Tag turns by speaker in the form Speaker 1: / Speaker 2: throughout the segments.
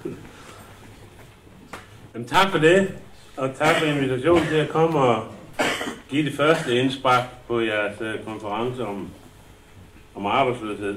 Speaker 1: Jamen, tak for det, og tak for invitationen til at komme og give det første indspark på jeres konference om arbejdsløshed.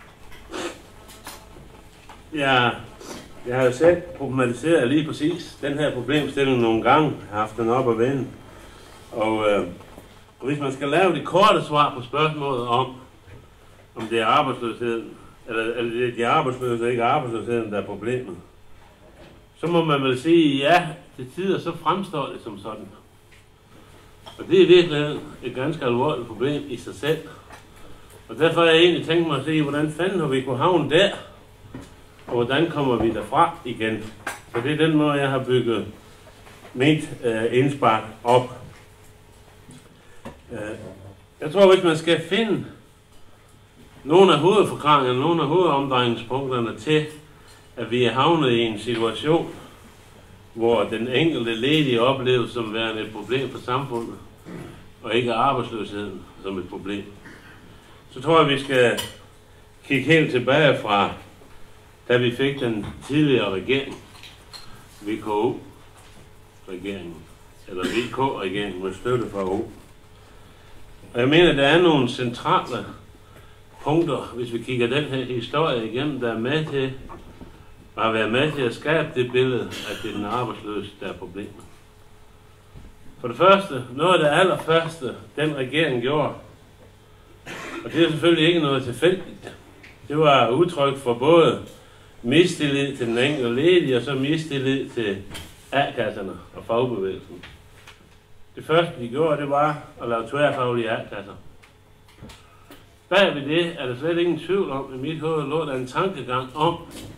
Speaker 1: Jeg har jo selv problematiseret lige præcis den her problemstilling nogle gange. Jeg har haft den op at vende. Og hvis man skal lave det korte svar på spørgsmålet om det er arbejdsløsheden, eller det er de arbejdsløse og ikke arbejdsløsheden, der er problemet, så må man vel sige, ja, til tider så fremstår det som sådan. Og det er virkelig et ganske alvorligt problem i sig selv. Og derfor har jeg egentlig tænkt mig at se, hvordan fanden har vi kunne havne der, og hvordan kommer vi derfra igen. Så det er den måde, jeg har bygget mit indspark op. Jeg tror, hvis man skal finde nogle af hovedforklaringerne, nogle af hovedomdrejningspunkterne til, at vi er havnet i en situation, hvor den enkelte ledige opleves som værende et problem for samfundet, og ikke arbejdsløsheden som et problem, så tror jeg, vi skal kigge helt tilbage fra, da vi fik den tidligere regering, VKO-regeringen, eller VK-regeringen med støtte fra O. Og jeg mener, der er nogle centrale punkter, hvis vi kigger den her historie igennem, der er med til at være med til at skabe det billede, at det er den arbejdsløse, der er problemet. For det første, noget af det allerførste, den regering gjorde, og det er selvfølgelig ikke noget tilfældigt, det var udtryk for både mistillid til den enkelte ledige, og så mistillid til A-kasserne og fagbevægelsen. Det første, de gjorde, det var at lave tværfaglige A-kasser. Bag ved det er der slet ingen tvivl om, i mit hoved lå der en tankegang om,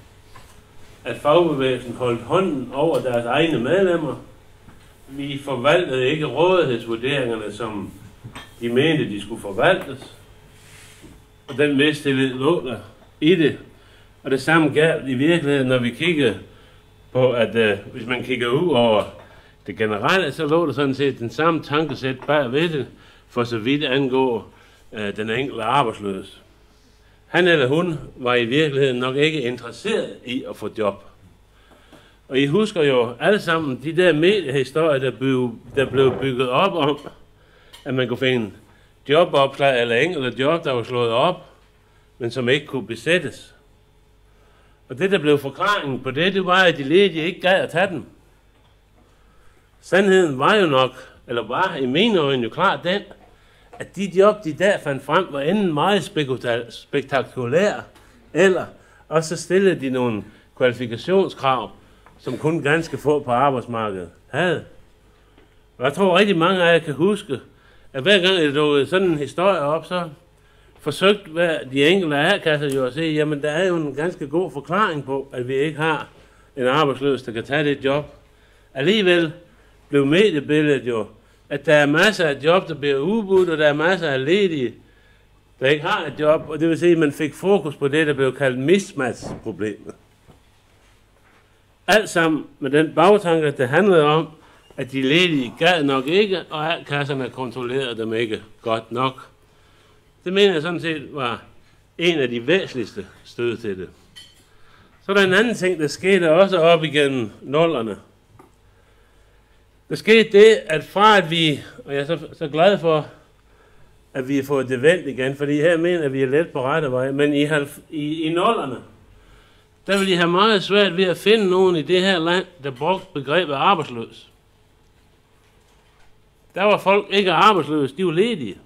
Speaker 1: at fagbevægelsen holdt hånden over deres egne medlemmer. Vi forvaltede ikke rådighedsvurderingerne, som de mente, de skulle forvaltes. Og den mistillid lå der i det. Og det samme galt i virkeligheden, når vi kigger på, at hvis man kigger ud over det generelle, så lå der sådan set den samme tankesæt bag ved det, for så vidt angår den enkelte arbejdsløse. Han eller hun var i virkeligheden nok ikke interesseret i at få job. Og I husker jo alle sammen de der mediehistorier, der blev bygget op om, at man kunne finde jobopslag eller enkelte job, der var slået op, men som ikke kunne besættes. Og det, der blev forklaringen på det, det var, at de ledige ikke gad at tage dem. Sandheden var jo nok, eller var i mine øjne jo klart den, at de job, de der fandt frem, var enten meget spektakulære, eller også stillede de nogle kvalifikationskrav, som kun ganske få på arbejdsmarkedet havde. Og jeg tror rigtig mange af jer kan huske, at hver gang det dukkede sådan en historie op, så forsøgte de enkelte A-kasser jo at se, jamen der er jo en ganske god forklaring på, at vi ikke har en arbejdsløs, der kan tage det job. Alligevel blev mediebilledet jo, at der er masser af job, der bliver udbudt, og der er masser af ledige, der ikke har et job, og det vil sige, at man fik fokus på det, der blev kaldt mismatch-problemet. Alt sammen med den bagtanke, at det handlede om, at de ledige gad nok ikke, og A-kasserne kontrollerede dem ikke godt nok. Det mener jeg sådan set var en af de væsentligste stød til det. Så er der en anden ting, der skete også op igennem 00'erne. Der skete det, at fra at vi, og jeg er så glad for, at vi har fået det vendt igen, fordi her mener jeg, at vi er let på rette vej, men i 00'erne, der vil I have meget svært ved at finde nogen i det her land, der brugte begrebet arbejdsløs. Der var folk ikke arbejdsløse, de var ledige.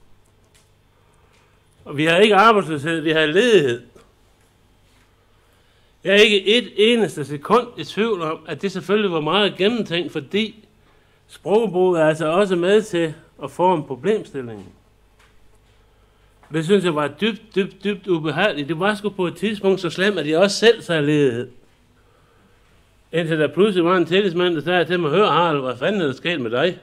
Speaker 1: Og vi har ikke arbejdsløshed, vi har ledighed. Jeg er ikke et eneste sekund i tvivl om, at det selvfølgelig var meget gennemtænkt, fordi sprogbruget er altså også med til at forme problemstillingen. Det synes jeg var dybt ubehageligt. Det var sgu på et tidspunkt så slemt, at jeg også selv sagde ledighed. Indtil der pludselig var en tillidsmand, der sagde til mig, hør Harald, hvad fanden er der sket med dig?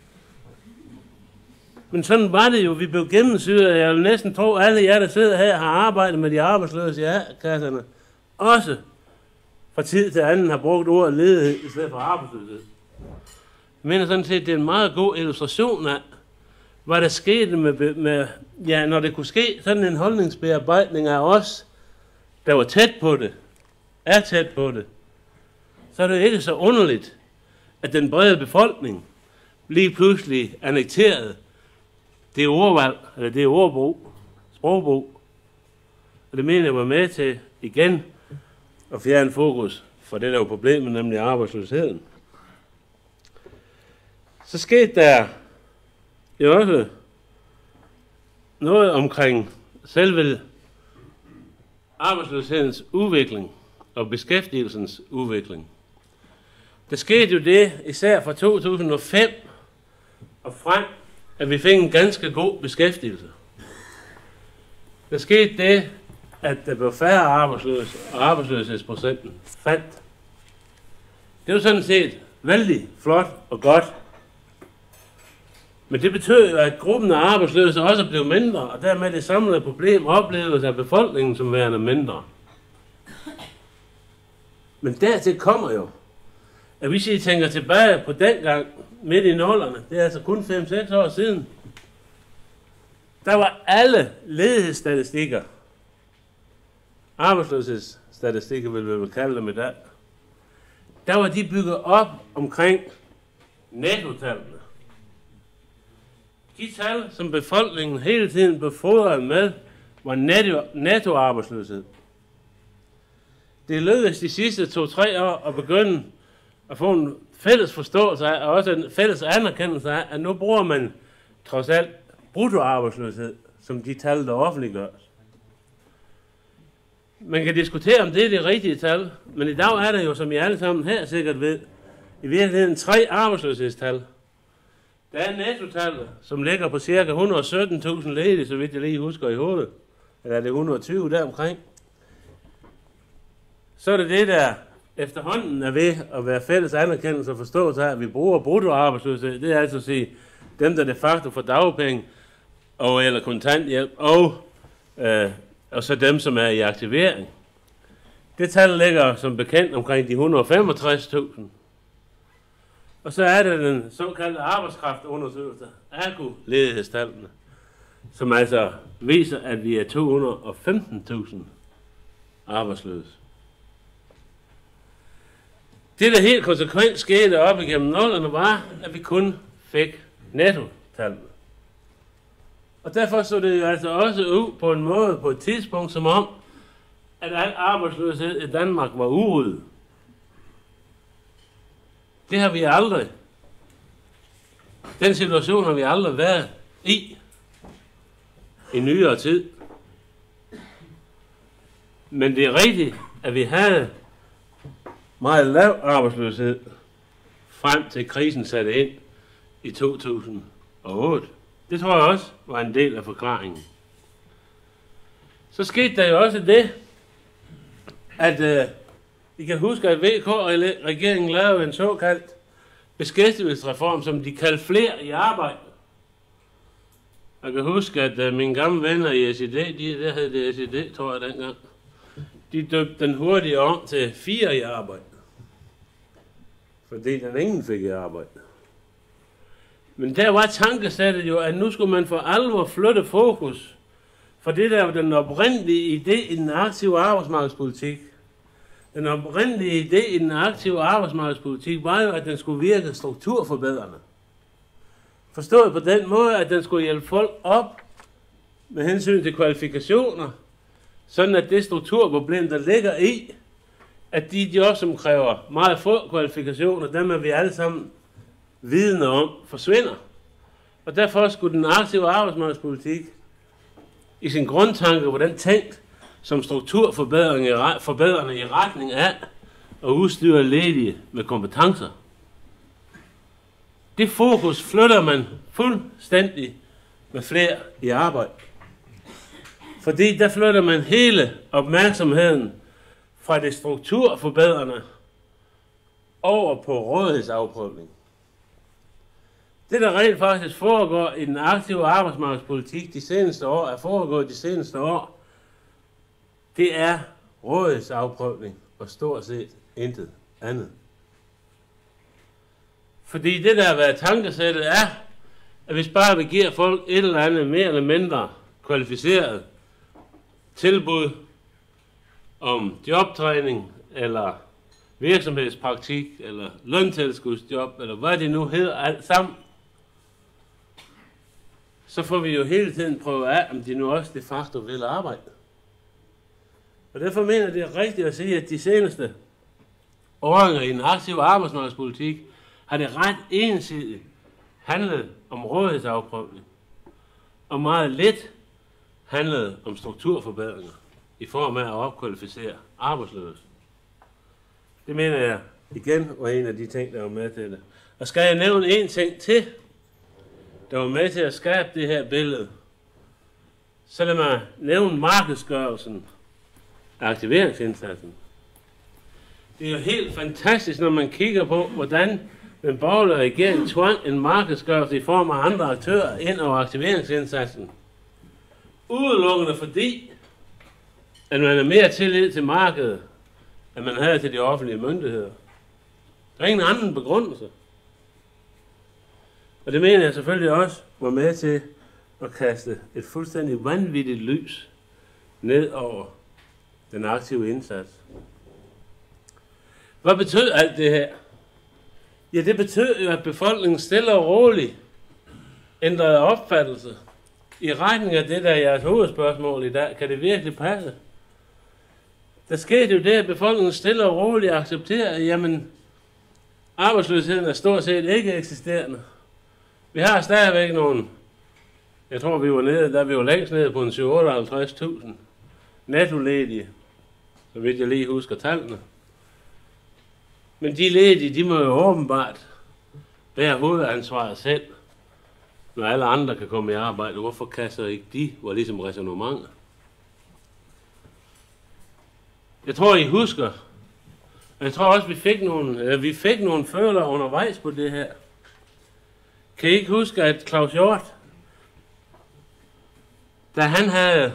Speaker 1: Men sådan var det jo, vi blev gennemsyret. Jeg vil næsten tro, at alle jer, der sidder her, har arbejdet med de arbejdsløse i A-kasserne. Også fra tid til anden har brugt ordet ledighed i stedet for arbejdsløshed. Jeg mener sådan set, det er en meget god illustration af, hvad der skete med ja, når det kunne ske sådan en holdningsbearbejdning af os, der var tæt på det, er tæt på det, så er det ikke så underligt, at den brede befolkning lige pludselig annekterede det ordvalg, eller det ordbrug, sprogbrug. Og det mener jeg var med til igen at fjerne fokus for det, der var problemet, nemlig arbejdsløsheden. Så skete der jo også noget omkring selve arbejdsløshedens udvikling og beskæftigelsens udvikling. Der skete jo det, især fra 2005 og frem, at vi fik en ganske god beskæftigelse. Der skete det, at der blev færre arbejdsløse, og arbejdsløshedsprocenten faldt. Det var sådan set vældig flot og godt. Men det betød jo, at gruppen af arbejdsløse også blev mindre, og dermed det samlede problem opleves af befolkningen som værende mindre. Men dertil kommer jo, at hvis I tænker tilbage på dengang midt i nullerne, det er altså kun 5-6 år siden, der var alle ledighedsstatistikker, arbejdsløshedsstatistikker vil vi vel kalde dem i dag, der var de bygget op omkring nettotallene. De tal, som befolkningen hele tiden befordrede med, var nettoarbejdsløshed. Det lykkedes de sidste 2-3 år at begynde at få en fælles forståelse af, og også en fælles anerkendelse af, at nu bruger man trods alt bruttoarbejdsløshed, som de tal, der offentliggøres. Man kan diskutere, om det er det rigtige tal, men i dag er der jo, som I alle sammen her sikkert ved, i virkeligheden 3 arbejdsløshedstal. Der er nettotallet, som ligger på ca. 117.000 ledige, så vidt jeg lige husker i hovedet. Eller er det 120 deromkring? Så er det der efterhånden er ved at være fælles anerkendelse og forståelse af, at vi bruger bruttoarbejdsløshed. Det er altså at sige, dem der de facto får dagpenge og eller kontanthjælp, og så dem, som er i aktivering. Det tal ligger som bekendt omkring de 165.000. Og så er det den såkaldte arbejdskraftundersøgelse, AKU-ledighedstallene, som altså viser, at vi er 215.000 arbejdsløse. Det, der helt konsekvent skete op igennem nullerne, var, at vi kun fik nettotallene. Og derfor så det jo altså også ud på en måde, på et tidspunkt, som om, at al arbejdsløshed i Danmark var uryddet. Det har vi aldrig. Den situation har vi aldrig været i nyere tid. Men det er rigtigt, at vi havde meget lav arbejdsløshed frem til krisen satte ind i 2008. Det tror jeg også var en del af forklaringen. Så skete der jo også det, at I kan huske, at VK-regeringen lavede en såkaldt beskæftigelsesreform, som de kaldte flere i arbejde. Jeg kan huske, at mine gamle venner i SED, der hed det SED, tror jeg dengang, de døbte den hurtigt om til 4 i arbejde. Fordi den ingen fik i arbejde. Men der var tankesættet jo, at nu skulle man for alvor flytte fokus for det der var den oprindelige idé i den aktive arbejdsmarkedspolitik. Den oprindelige idé i den aktive arbejdsmarkedspolitik var jo, at den skulle virke strukturforbedrende. Forstået på den måde, at den skulle hjælpe folk op med hensyn til kvalifikationer, sådan at det strukturproblem, der ligger i, at de job, som kræver meget få kvalifikationer, dem er vi alle sammen vidne om, forsvinder. Og derfor skulle den aktive arbejdsmarkedspolitik i sin grundtanke, hvordan tænkt som strukturforbedrende i retning af at udstyre ledige med kompetencer. Det fokus flytter man fuldstændig med flere i arbejde. Fordi der flytter man hele opmærksomheden fra det strukturforbedrende over på rådighedsafprøvning. Det, der rent faktisk foregår i den aktive arbejdsmarkedspolitik de seneste år, det er rådighedsafprøvning og stort set intet andet. Fordi det, der har været tankesættet, er, at hvis bare vi giver folk et eller andet mere eller mindre kvalificeret tilbud om jobtræning eller virksomhedspraktik, eller løntilskudsjob, eller hvad det nu hedder, alt sammen, så får vi jo hele tiden prøvet af, om de nu også de facto vil arbejde. Og derfor mener jeg, det er rigtigt at sige, at de seneste årringer i den aktive arbejdsmarkedspolitik har det ret ensidigt handlet om rådighedsafprøvning, og meget lidt handlet om strukturforbedringer i form af at opkvalificere arbejdsløse. Det mener jeg igen var en af de ting, der var med til det. Og skal jeg nævne en ting til, der var med til at skabe det her billede, så lad mig nævne markedsgørelsen af aktiveringsindsatsen. Det er jo helt fantastisk, når man kigger på, hvordan den borgerlige regering tvang en markedsgørelse i form af andre aktører ind over aktiveringsindsatsen. Udelukkende fordi, at man er mere tillid til markedet, end man havde til de offentlige myndigheder. Der er ingen anden begrundelse. Og det mener jeg selvfølgelig også var med til at kaste et fuldstændig vanvittigt lys ned over den aktive indsats. Hvad betød alt det her? Ja, det betød jo, at befolkningen stille og roligt ændrede opfattelse i retning af det, der er jeres hovedspørgsmål i dag. Kan det virkelig passe? Der skete jo det, at befolkningen stille og roligt accepterede, at jamen, arbejdsløsheden er stort set ikke eksisterende. Vi har stadigvæk nogle, jeg tror vi var nede, der vi var længst nede på en 58.000 nettoledige, så vidt jeg lige husker tallene. Men de ledige, de må jo åbenbart bære hovedansvaret selv, når alle andre kan komme i arbejde. Hvorfor kan så ikke de, var ligesom ræsonnementer? Jeg tror, I husker, og jeg tror også, vi fik nogle følere undervejs på det her. Kan I ikke huske, at Claus Hjort, da han havde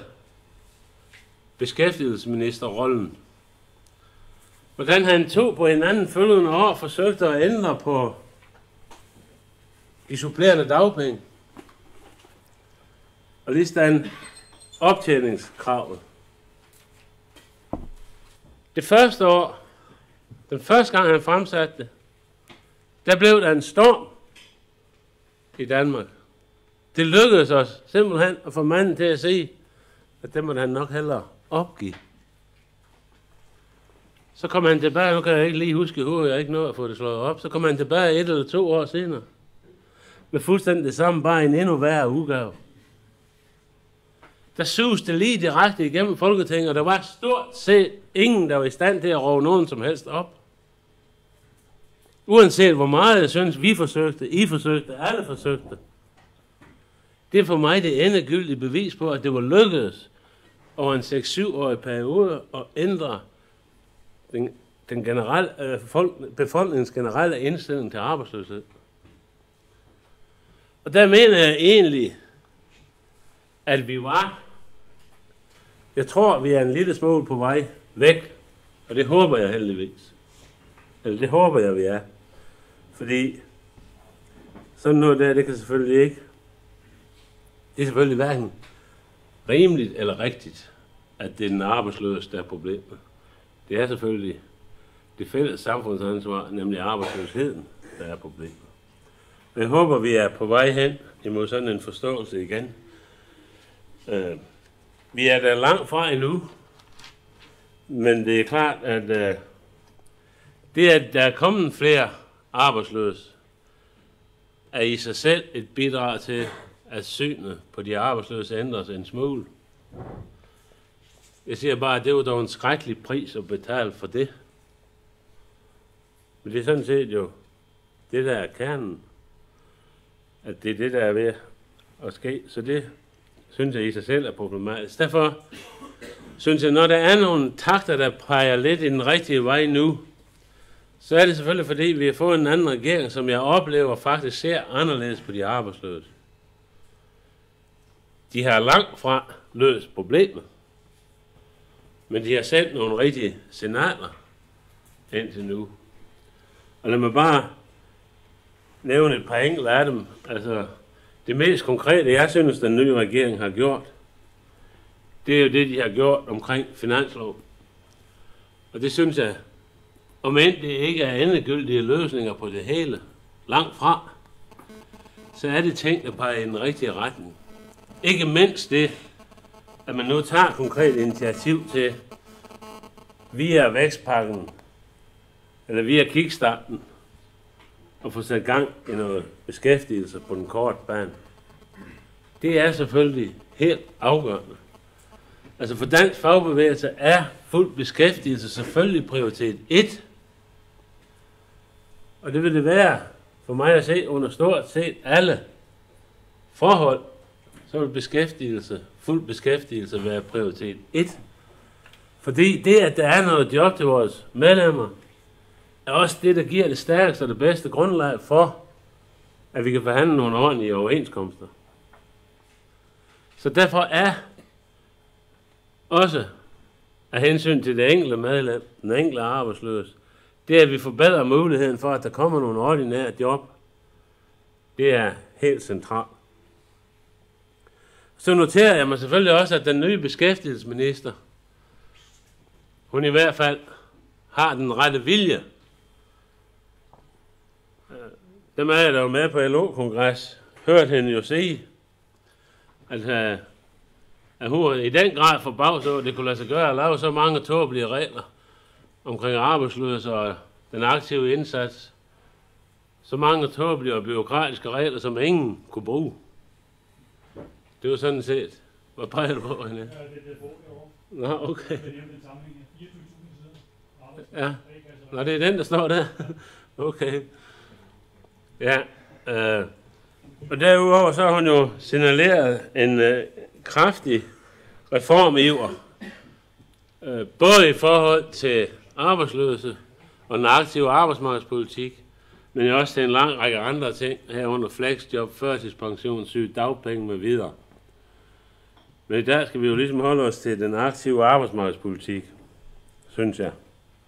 Speaker 1: beskæftigelsesministerrollen, hvordan han tog på hinanden følgende år forsøgte at ændre på de supplerende dagpenge og lige stand optjeningskravet. Det første år, den første gang han fremsatte det, der blev der en storm i Danmark. Det lykkedes os simpelthen at få manden til at sige, at det måtte han nok hellere opgive. Så kom han tilbage, nu kan jeg ikke lige huske, hvor jeg ikke nåede at få det slået op, så kom han tilbage 1 eller 2 år senere, med fuldstændig det samme, bare en endnu værre udgave. Der suste lige direkte igennem Folketinget, og der var stort set ingen, der var i stand til at råbe nogen som helst op. Uanset hvor meget jeg synes, vi forsøgte, I forsøgte, alle forsøgte. Det er for mig det endegyldige bevis på, at det var lykkedes over en 6-7-årig periode at ændre den generelle, befolkningens generelle indstilling til arbejdsløshed. Og der mener jeg egentlig, at jeg tror, vi er en lille smule på vej væk, og det håber jeg heldigvis. Eller det håber jeg, vi er. Fordi sådan noget der, det kan selvfølgelig ikke. Det er selvfølgelig hverken rimeligt eller rigtigt, at det er den arbejdsløse, der er problemet. Det er selvfølgelig det fælles samfundsansvar, nemlig arbejdsløsheden, der er problemet. Men jeg håber, vi er på vej hen imod sådan en forståelse igen. Vi er der langt fra endnu, men det er klart, at det, at der er kommet flere arbejdsløse, er i sig selv et bidrag til, at synet på de arbejdsløse ændres en smule. Jeg siger bare, at det var dog en skrækkelig pris at betale for det. Men det er sådan set jo det, der er kernen. At det er det, der er ved at ske. Så det synes jeg i sig selv er problematisk. Derfor synes jeg, når der er nogle takter, der peger lidt i den rigtige vej nu, så er det selvfølgelig, fordi vi har fået en anden regering, som jeg oplever faktisk ser anderledes på de arbejdsløse. De har langt fra løst problemet, men de har sendt nogle rigtige signaler indtil nu. Og lad mig bare nævne et par enkelte af dem. Altså, det mest konkrete, jeg synes, den nye regering har gjort, det er jo det, de har gjort omkring finanslov. Og det synes jeg om end det ikke er endegyldige løsninger på det hele, langt fra, så er det ting, der peger i den rigtige retning. Ikke mindst det, at man nu tager konkret initiativ til, via vækstpakken, eller via kickstarten, at få sat gang i noget beskæftigelse på den korte bane. Det er selvfølgelig helt afgørende. Altså for dansk fagbevægelse er fuld beskæftigelse selvfølgelig prioritet 1. Og det vil det være for mig at se under stort set alle forhold, så vil fuld beskæftigelse være prioritet 1. Fordi det, at der er noget job til vores medlemmer, er også det, der giver det stærkeste og det bedste grundlag for, at vi kan forhandle nogle ordentlige overenskomster. Så derfor er også af hensyn til det enkelte medlem, den enkelte arbejdsløse, det at vi forbedrer muligheden for, at der kommer nogle ordinære job, det er helt centralt. Så noterer jeg mig selvfølgelig også, at den nye beskæftigelsesminister, hun i hvert fald har den rette vilje. Dem er jeg der jo med på LO-kongres, hørte hende jo sige, at hun i den grad forbavset over, at det kunne lade sig gøre at lave så mange tåbelige regler omkring arbejdsløse og den aktive indsats. Så mange tåbelige og byråkratiske regler, som ingen kunne bruge. Det var sådan set. Hvad peger du på, hende? Nå, okay. Ja. Nå, det er den, der står der. Okay. Ja. Og derudover så har hun jo signaleret en kraftig reformiver. Både i forhold til arbejdsløse og den aktive arbejdsmarkedspolitik, men også til en lang række andre ting, herunder flexjob, førtidspension, syg, dagpenge med videre. Men i dag skal vi jo ligesom holde os til den aktive arbejdsmarkedspolitik, synes jeg.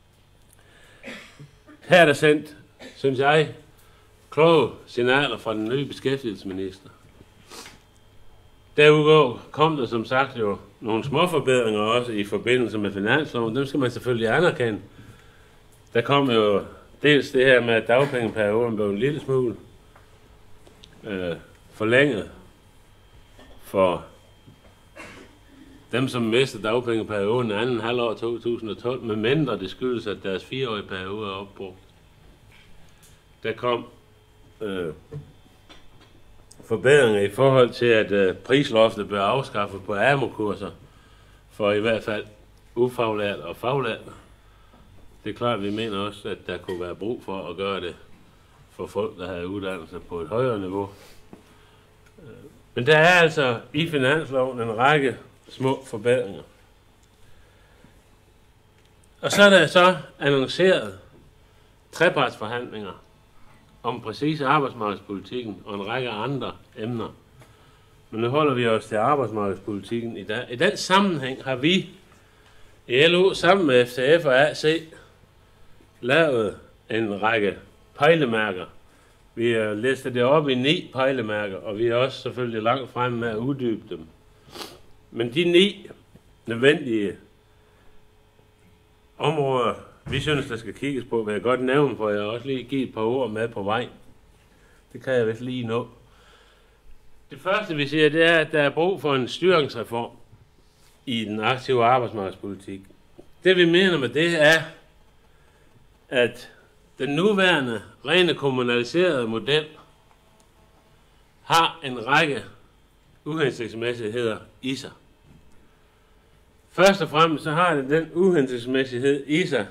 Speaker 1: Her er der sendt, synes jeg, kloge signaler fra den nye beskæftigelsesminister. Derudover kom der som sagt jo nogle små forbedringer også i forbindelse med finansloven. Dem skal man selvfølgelig anerkende. Der kom jo dels det her med, at dagpengeperioden blev en lille smule forlænget for dem, som mistede dagpengeperioden anden halvår 2012, med mindre det skyldes, at deres 4-årige periode er opbrugt. Der kom forbedringer i forhold til, at prisloftet blev afskaffet på AMO-kurser for i hvert fald ufaglærte og faglærte. Det er klart, at vi mener også, at der kunne være brug for at gøre det for folk, der havde uddannelse på et højere niveau. Men der er altså i finansloven en række små forbedringer. Og så er der så annonceret trepartsforhandlinger om præcis arbejdsmarkedspolitikken og en række andre emner. Men nu holder vi os til arbejdsmarkedspolitikken i dag. I den sammenhæng har vi i LO sammen med FTF og AC lavet en række pejlemærker. Vi har listet det op i 9 pejlemærker, og vi er også selvfølgelig langt fremme med at uddybe dem. Men de 9 nødvendige områder, vi synes, der skal kigges på, vil jeg godt nævne, for jeg har også lige givet et par ord med på vej. Det kan jeg vist lige nå. Det første, vi siger, det er, at der er brug for en styringsreform i den aktive arbejdsmarkedspolitik. Det, vi mener med det, er, at den nuværende, rene kommunaliserede model har en række uhensigtsmæssigheder i sig. Først og fremmest så har det den uhensigtsmæssighed i sig,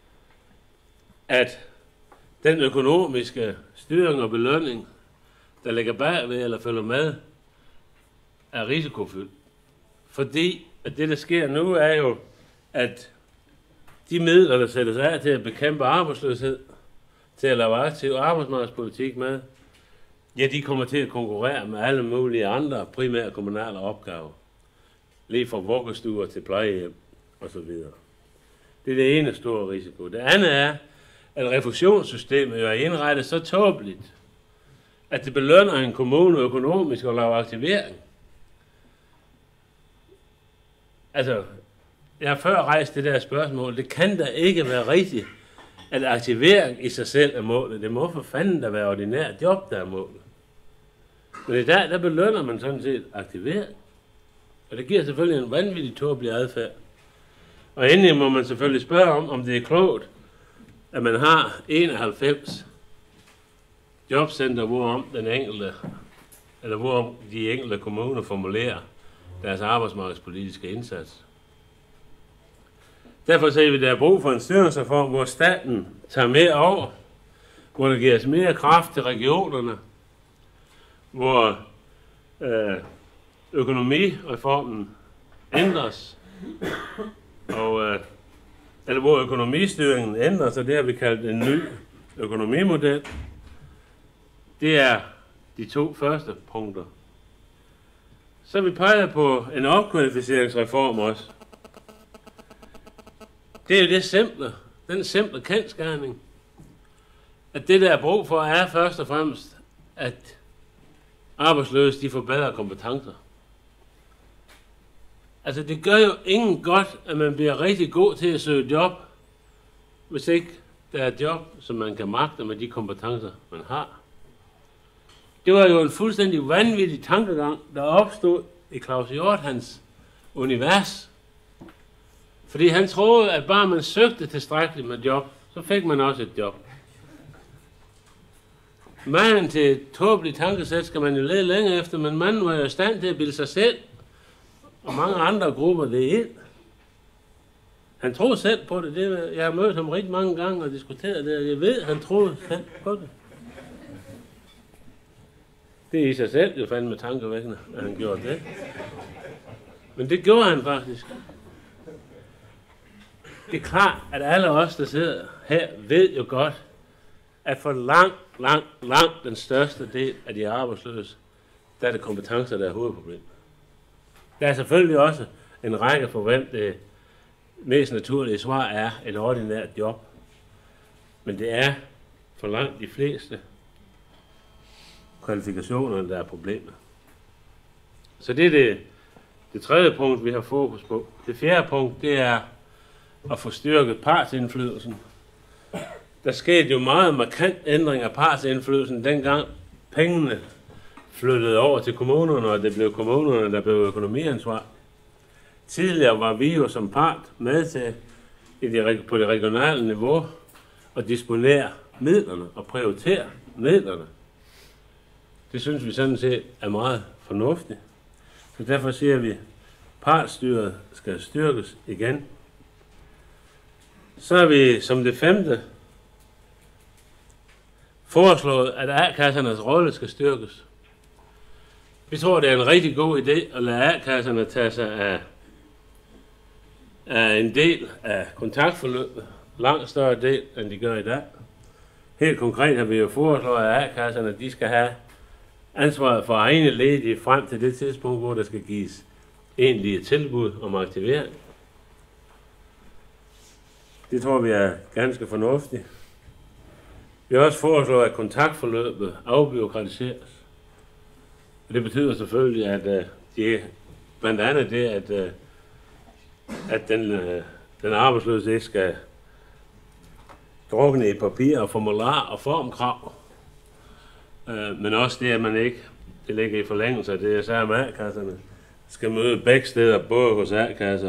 Speaker 1: at den økonomiske styring og belønning, der ligger bagved eller følger med, er risikofyldt. Fordi at det, der sker nu, er jo, at de midler, der sættes af til at bekæmpe arbejdsløshed, til at lave aktiv arbejdsmarkedspolitik med, ja, de kommer til at konkurrere med alle mulige andre primære kommunale opgaver. Lige fra vuggestuer til plejehjem osv. Det er det ene store risiko. Det andet er, at refusionssystemet jo er indrettet så tåbeligt, at det belønner en kommune økonomisk at lave aktivering. Altså, jeg har før rejst det der spørgsmål. Det kan da ikke være rigtigt, at aktivering i sig selv er målet. Det må for fanden der være ordinært job, der er målet. Men i dag, der belønner man sådan set aktivering. Og det giver selvfølgelig en vanvittig tåbelig adfærd. Og endelig må man selvfølgelig spørge om det er klogt, at man har 91 jobcenter, hvorom de enkelte kommuner formulerer deres arbejdsmarkedspolitiske indsats. Derfor ser vi, at der er brug for en styringsreform, hvor staten tager mere over, hvor der gives mere kraft til regionerne, hvor økonomireformen ændres, og eller hvor økonomistyringen ændres, og det har vi kaldt en ny økonomimodel. Det er de 2 første punkter. Så vi peger på en opkvalificeringsreform også. Det er jo den simple kendsgerning, at det der er brug for er først og fremmest, at arbejdsløse de får bedre kompetencer. Altså det gør jo ingen godt, at man bliver rigtig god til at søge job, hvis ikke der er et job, som man kan magte med de kompetencer, man har. Det var jo en fuldstændig vanvittig tankegang, der opstod i Claus Hjorthans univers. Fordi han troede, at bare man søgte tilstrækkeligt med job, så fik man også et job. Manden til et tåbeligt tankesæt skal man jo lede længe efter, men manden var jo i stand til at bilde sig selv og mange andre grupper det ind. Han troede selv på det. Jeg har mødt ham rigtig mange gange og diskuteret det, og jeg ved, at han troede selv på det. Det er i sig selv jo fandme tankevækkende, at han gjorde det. Men det gjorde han faktisk. Det er klart, at alle os, der sidder her, ved jo godt, at for langt den største del af de arbejdsløse, der er det kompetencer, der er hovedproblemet. Der er selvfølgelig også en række for hvem det mest naturlige svar er et ordinært job. Men det er for langt de fleste kvalifikationer, der er problemet. Så det er det tredje punkt, vi har fokus på. Det fjerde punkt, det er at få styrket partsindflydelsen. Der skete jo meget markant ændring af partsindflydelsen, dengang pengene flyttede over til kommunerne, og det blev kommunerne, der blev økonomiansvar. Tidligere var vi jo som part med til på det regionale niveau at disponere midlerne og prioritere midlerne. Det synes vi sådan set er meget fornuftigt. Så derfor siger vi, at partsstyret skal styrkes igen. Så er vi som det femte foreslået, at A-kassernes rolle skal styrkes. Vi tror, det er en rigtig god idé at lade A-kasserne tage sig af en del af kontaktforløbet, langt større del, end de gør i dag. Helt konkret har vi jo foreslået, at A-kasserne de skal have ansvaret for egne ledige frem til det tidspunkt, hvor der skal gives egentlige tilbud om aktivering. Det tror vi er ganske fornuftigt. Vi har også foreslået, at kontaktforløbet afbureaukratiseres. Det betyder selvfølgelig, at blandt andet det, at den arbejdsløse ikke skal drukne i papir og formular og formkrav. Men også det, at man ikke, det ligger i forlængelse af det, jeg sagde om A-kasserne, skal møde begge steder, både hos A-kasser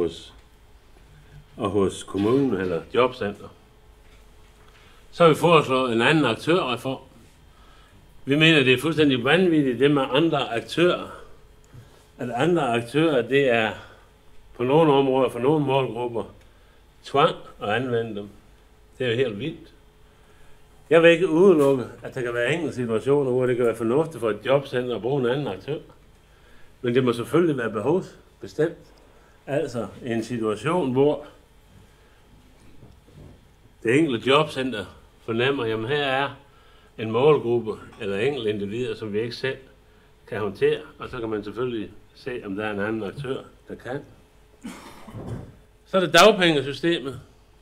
Speaker 1: og hos kommunen eller jobcenter. Så har vi foreslået en anden aktørreform. Vi mener, det er fuldstændig vanvittigt, det med andre aktører. At andre aktører, det er på nogle områder, for nogle målgrupper, tvang at anvende dem. Det er jo helt vildt. Jeg vil ikke udelukke, at der kan være enkelte situationer, hvor det kan være fornuftigt for et jobcenter at bruge en anden aktør. Men det må selvfølgelig være behovsbestemt. Altså en situation, hvor det enkelte jobcenter fornemmer, jamen her er en målgruppe eller enkelte individer, som vi ikke selv kan håndtere, og så kan man selvfølgelig se, om der er en anden aktør, der kan. Så er det dagpengesystemet.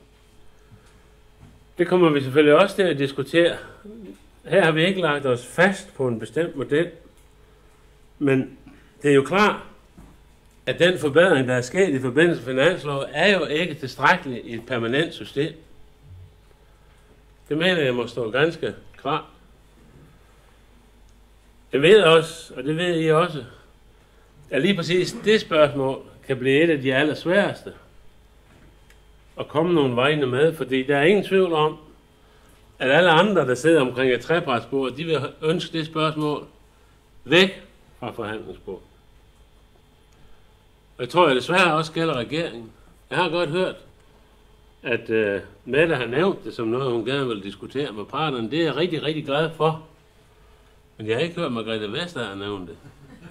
Speaker 1: Det kommer vi selvfølgelig også til at diskutere. Her har vi ikke lagt os fast på en bestemt model, men det er jo klart, at den forbedring, der er sket i forbindelse med finansloven, er jo ikke tilstrækkelig i et permanent system. Det mener jeg må stå ganske klart. Jeg ved også, og det ved I også, at lige præcis det spørgsmål kan blive et af de allersværeste at komme nogle vegne med, fordi der er ingen tvivl om, at alle andre, der sidder omkring et trepartsbord, de vil ønske det spørgsmål væk fra forhandlingsbordet. Og jeg tror, at det desværre også gælder regeringen. Jeg har godt hørt, at Mette har nævnt det som noget, hun gerne vil diskutere med parterne. Det er jeg rigtig, rigtig glad for. Men jeg har ikke hørt Margrethe Vestager nævne det.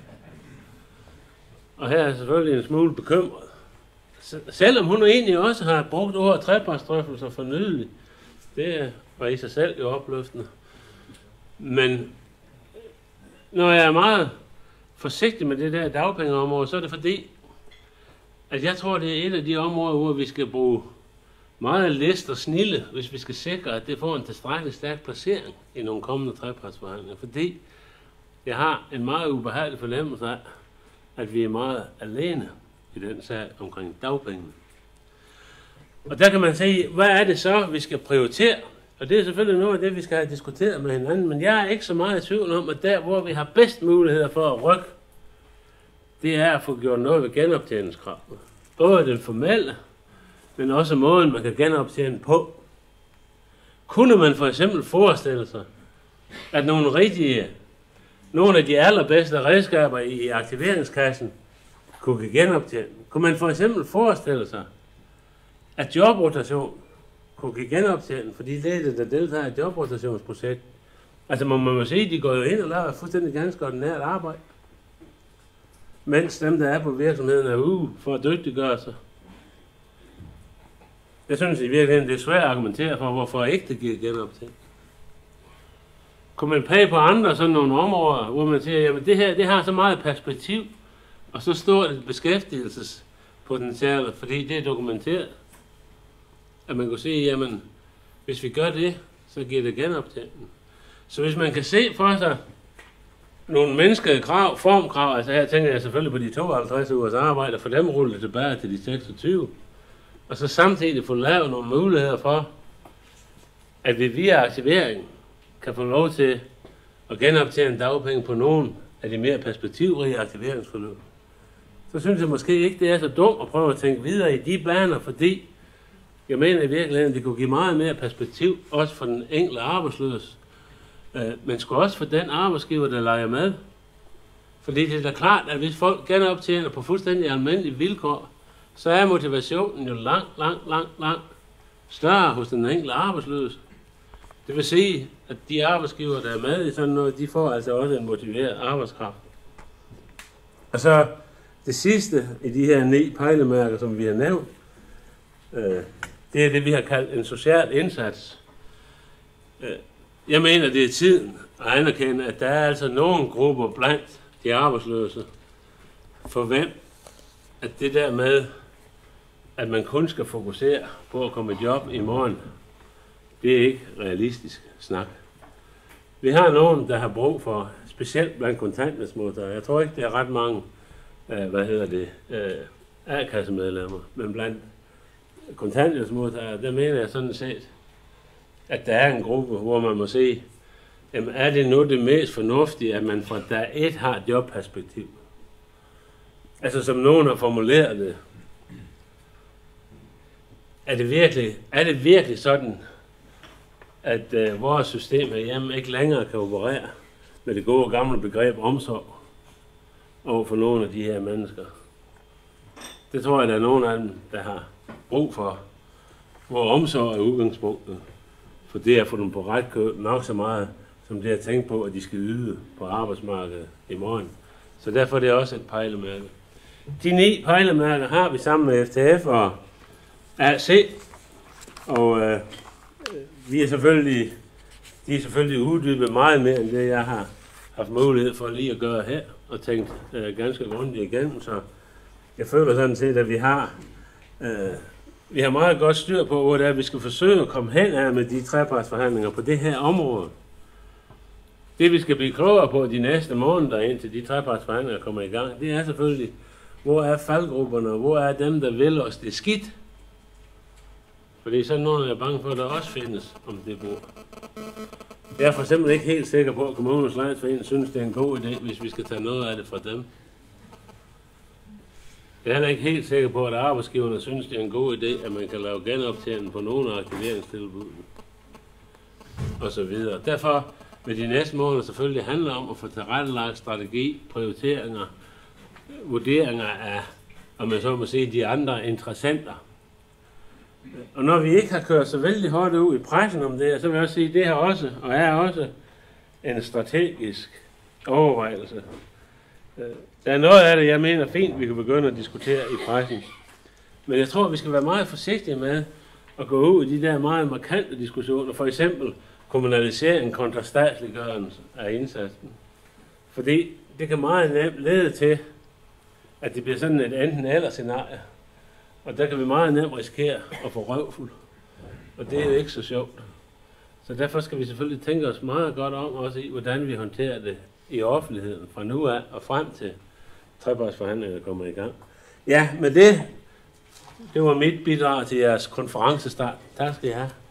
Speaker 1: Og her er jeg selvfølgelig en smule bekymret. Selvom hun egentlig også har brugt ordet trepartsdrøftelser for nylig. Det var i sig selv jo opløftende. Men når jeg er meget forsigtig med det der dagpengeområde, så er det fordi, at jeg tror, det er et af de områder, hvor vi skal bruge meget list og snille, hvis vi skal sikre, at det får en tilstrækkelig stærk placering i nogle kommende trepartsforhandlinger. Fordi jeg har en meget ubehagelig fornemmelse af, at vi er meget alene i den sag omkring dagpengene. Og der kan man sige, hvad er det så, vi skal prioritere? Og det er selvfølgelig noget af det, vi skal have diskuteret med hinanden, men jeg er ikke så meget i tvivl om, at der, hvor vi har bedst muligheder for at rykke, det er at få gjort noget ved genoptjeningskravet. Både den formelle, men også måden, man kan genoptjene på. Kunne man for eksempel forestille sig, at nogle af de allerbedste redskaber i aktiveringskassen kunne genoptjene? Kunne man for eksempel forestille sig, at jobrotation kunne give genoptjene, fordi det er det, der deltager i et jobrotationsprojekt? Altså man må sige, at de går jo ind og laver fuldstændig ganske ordinært arbejde, mens dem, der er på virksomheden, er ude for at dygtiggøre sig. Jeg synes i virkeligheden, det er svært at argumentere for, hvorfor ikke det giver genoptjene. Kunne man pege på andre sådan nogle områder, hvor man siger, jamen det her, det har så meget perspektiv, og så stort et beskæftigelsespotentiale, fordi det er dokumenteret, at man kunne sige, jamen hvis vi gør det, så giver det genoptjening. Så hvis man kan se for sig nogle menneskelige krav, formkrav, altså her tænker jeg selvfølgelig på de 52 ugers arbejde, for dem ruller tilbage til de 26, og så samtidig få lavet nogle muligheder for, at vi via aktivering kan få lov til at genoptjene dagpenge på nogle af de mere perspektivrige aktiveringsforløb. Så synes jeg måske ikke, det er så dumt at prøve at tænke videre i de baner, fordi jeg mener i virkeligheden, det kunne give meget mere perspektiv, også for den enkelte arbejdsløse, men sgu også for den arbejdsgiver, der leger med. Fordi det er da klart, at hvis folk genoptjener på fuldstændig almindelige vilkår, så er motivationen jo langt større hos den enkelte arbejdsløse. Det vil sige, at de arbejdsgiver, der er med i sådan noget, de får altså også en motiveret arbejdskraft. Og så det sidste i de her 9 pejlemærker, som vi har nævnt, det er det, vi har kaldt en social indsats. Jeg mener, det er tiden at anerkende, at der er altså nogle grupper blandt de arbejdsløse, for hvem at det der med, at man kun skal fokusere på at komme i job i morgen, det er ikke realistisk snak. Vi har nogen, der har brug for, specielt blandt kontanthjælpsmodtagere. Jeg tror ikke, det er ret mange, A-kassemedlemmer, men blandt kontanthjælpsmodtagere, der mener jeg sådan set, at der er en gruppe, hvor man må sige, jamen er det nu det mest fornuftige, at man fra dag 1 har et jobperspektiv? Altså som nogen har formuleret det, er det virkelig sådan, at vores system herhjemme ikke længere kan operere med det gode gamle begreb omsorg over for nogle af de her mennesker? Det tror jeg, der er nogen af dem, der har brug for, hvor omsorg er udgangspunktet. For det er at få dem på ret køl nok så meget, som det er tænkt på, at de skal yde på arbejdsmarkedet i morgen. Så derfor er det også et pejlemærke. De 9 pejlemærker har vi sammen med FTF og AC, og de er selvfølgelig uddybet meget mere end det, jeg har haft mulighed for lige at gøre her, og tænkt ganske grundigt igennem, så jeg føler sådan set, at vi har meget godt styr på, hvor det er, vi skal forsøge at komme hen af med de trepartsforhandlinger på det her område. Det vi skal blive klogere på de næste måneder, indtil de trepartsforhandlinger kommer i gang, det er selvfølgelig, hvor er faldgrupperne, hvor er dem, der vil os det skidt, Fordi sådan nogen er jeg bange for, at der også findes om det bord. Jeg er for eksempel ikke helt sikker på, at Kommunernes Landsforening synes, det er en god idé, hvis vi skal tage noget af det fra dem. Jeg er heller ikke helt sikker på, at arbejdsgiverne synes, det er en god idé, at man kan lave genoptjening på nogle af aktiveringstilbudene. Og så videre. Derfor vil de næste måneder selvfølgelig handle om at få tilrettelagt strategi, prioriteringer, vurderinger af, om man så må sige, de andre interessenter. Og når vi ikke har kørt så vældig hårdt ud i pressen om det, så vil jeg også sige, at det her også, og er også en strategisk overvejelse. Der er noget af det, jeg mener fint, vi kan begynde at diskutere i pressen. Men jeg tror, vi skal være meget forsigtige med at gå ud i de der meget markante diskussioner. For eksempel kommunalisering kontra statsliggørelse af indsatsen. Fordi det kan meget nemt lede til, at det bliver sådan et enten-eller scenarie. Og der kan vi meget nemt risikere at få røvfuld. Og det er jo ikke så sjovt. Så derfor skal vi selvfølgelig tænke os meget godt om også i, hvordan vi håndterer det i offentligheden fra nu af og frem til trepartsforhandlingerne kommer i gang. Ja, men det var mit bidrag til jeres konferencestart. Tak skal I have.